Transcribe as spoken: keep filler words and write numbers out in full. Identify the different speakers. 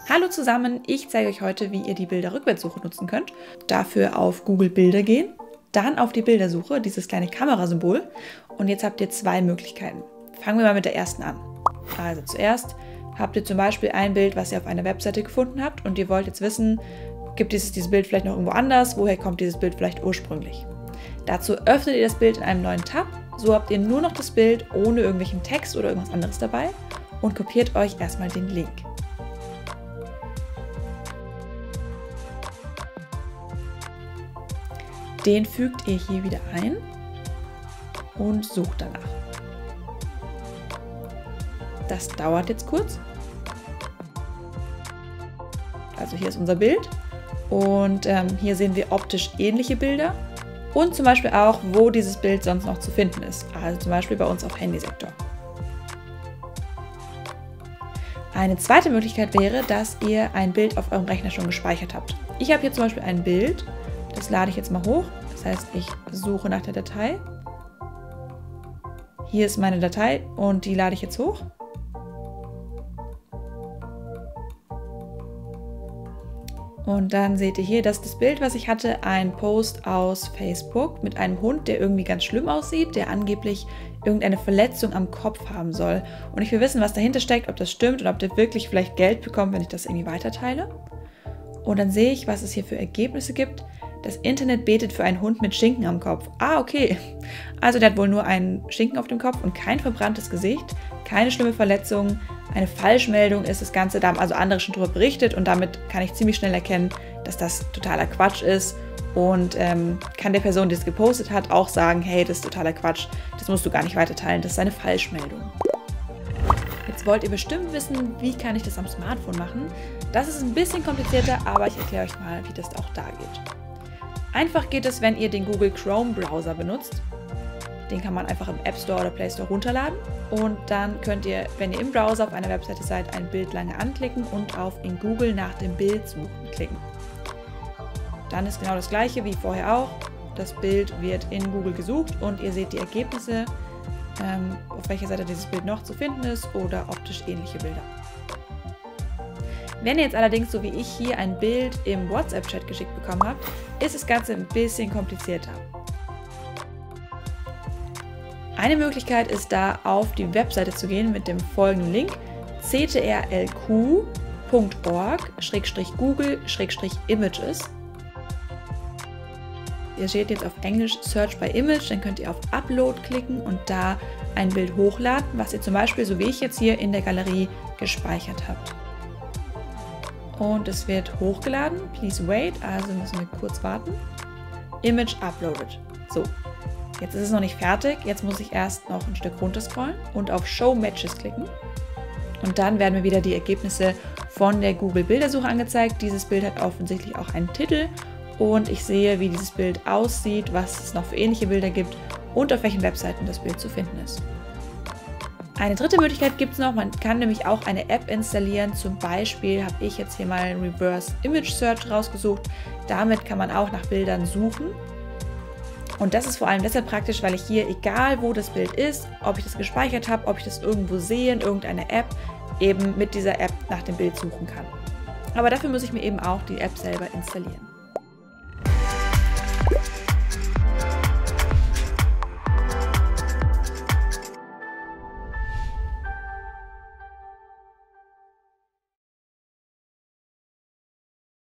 Speaker 1: Hallo zusammen, ich zeige euch heute, wie ihr die Bilderrückwärtssuche nutzen könnt. Dafür auf Google Bilder gehen, dann auf die Bildersuche, dieses kleine Kamerasymbol, und jetzt habt ihr zwei Möglichkeiten. Fangen wir mal mit der ersten an. Also zuerst habt ihr zum Beispiel ein Bild, was ihr auf einer Webseite gefunden habt und ihr wollt jetzt wissen, gibt es dieses Bild vielleicht noch irgendwo anders, woher kommt dieses Bild vielleicht ursprünglich. Dazu öffnet ihr das Bild in einem neuen Tab, so habt ihr nur noch das Bild ohne irgendwelchen Text oder irgendwas anderes dabei und kopiert euch erstmal den Link. Den fügt ihr hier wieder ein und sucht danach. Das dauert jetzt kurz. Also hier ist unser Bild und ähm, hier sehen wir optisch ähnliche Bilder und zum Beispiel auch, wo dieses Bild sonst noch zu finden ist. Also zum Beispiel bei uns auf Handysektor. Eine zweite Möglichkeit wäre, dass ihr ein Bild auf eurem Rechner schon gespeichert habt. Ich habe hier zum Beispiel ein Bild, das lade ich jetzt mal hoch. Das heißt, ich suche nach der Datei. Hier ist meine Datei und die lade ich jetzt hoch. Und dann seht ihr hier, dass das Bild, was ich hatte, ein Post aus Facebook mit einem Hund, der irgendwie ganz schlimm aussieht, der angeblich irgendeine Verletzung am Kopf haben soll. Und ich will wissen, was dahinter steckt, ob das stimmt und ob der wirklich vielleicht Geld bekommt, wenn ich das irgendwie weiterteile. Und dann sehe ich, was es hier für Ergebnisse gibt. Das Internet betet für einen Hund mit Schinken am Kopf. Ah, okay. Also der hat wohl nur einen Schinken auf dem Kopf und kein verbranntes Gesicht, keine schlimme Verletzung. Eine Falschmeldung ist das Ganze, da haben also andere schon darüber berichtet und damit kann ich ziemlich schnell erkennen, dass das totaler Quatsch ist und ähm, kann der Person, die es gepostet hat, auch sagen, hey, das ist totaler Quatsch, das musst du gar nicht weiterteilen, das ist eine Falschmeldung. Jetzt wollt ihr bestimmt wissen, wie kann ich das am Smartphone machen? Das ist ein bisschen komplizierter, aber ich erkläre euch mal, wie das auch da geht. Einfach geht es, wenn ihr den Google Chrome Browser benutzt. Den kann man einfach im App Store oder Play Store runterladen. Und dann könnt ihr, wenn ihr im Browser auf einer Webseite seid, ein Bild lange anklicken und auf in Google nach dem Bild suchen klicken. Dann ist genau das gleiche wie vorher auch. Das Bild wird in Google gesucht und ihr seht die Ergebnisse, ähm, auf welcher Seite dieses Bild noch zu finden ist oder optisch ähnliche Bilder. Wenn ihr jetzt allerdings, so wie ich hier, ein Bild im WhatsApp-Chat geschickt bekommen habt, ist das Ganze ein bisschen komplizierter. Eine Möglichkeit ist da, auf die Webseite zu gehen mit dem folgenden Link c t r l q punkt org slash google slash images. Ihr seht jetzt auf Englisch Search by Image, dann könnt ihr auf Upload klicken und da ein Bild hochladen, was ihr zum Beispiel, so wie ich jetzt hier, in der Galerie gespeichert habt. Und es wird hochgeladen. Please wait, also müssen wir kurz warten. Image uploaded. So, jetzt ist es noch nicht fertig. Jetzt muss ich erst noch ein Stück runter scrollen und auf Show Matches klicken. Und dann werden mir wieder die Ergebnisse von der Google Bildersuche angezeigt. Dieses Bild hat offensichtlich auch einen Titel und ich sehe, wie dieses Bild aussieht, was es noch für ähnliche Bilder gibt und auf welchen Webseiten das Bild zu finden ist. Eine dritte Möglichkeit gibt es noch, man kann nämlich auch eine App installieren. Zum Beispiel habe ich jetzt hier mal Reverse Image Search rausgesucht. Damit kann man auch nach Bildern suchen. Und das ist vor allem deshalb praktisch, weil ich hier, egal wo das Bild ist, ob ich das gespeichert habe, ob ich das irgendwo sehe in irgendeiner App, eben mit dieser App nach dem Bild suchen kann. Aber dafür muss ich mir eben auch die App selber installieren.